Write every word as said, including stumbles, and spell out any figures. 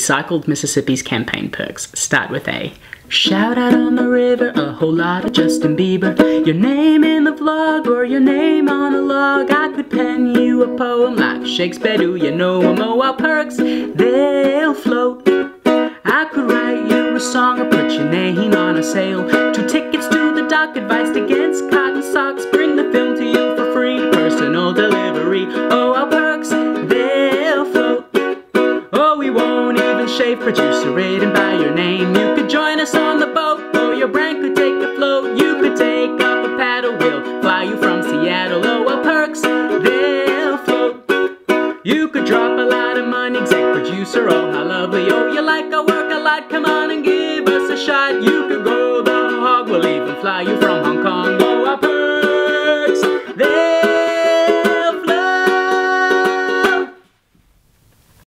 Recycled Mississippi's campaign perks start with A. Shout out on the river, a whole lot of Justin Bieber. Your name in the vlog or your name on a log. I could pen you a poem like Shakespeare, do you know 'em? Oh, our perks, they'll float. I could write you a song or put your name on a sale. Two tickets to the doc, advice against cotton socks. Bring the film to you for free, personal delivery. Oh, our perks, they'll float. Oh, we won't even shave, producer written by your name. You could join us on the boat, or your brand could take a float. You could take up a paddle, we'll fly you from Seattle. Oh, our perks, they'll float. You could drop a lot of money, exec producer, oh how lovely. Oh, you like our work a lot, come on and give us a shot. You could go the hog, we'll even fly you from Hong Kong.